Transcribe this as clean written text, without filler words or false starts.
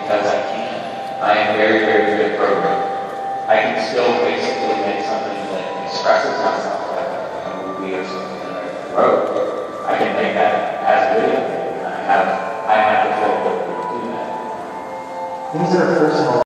because I can. I am very, very good at programming. I can still basically make something that expresses myself, like a movie or something that I wrote. I can make that as a video. I have the full ability to do that. These are personal.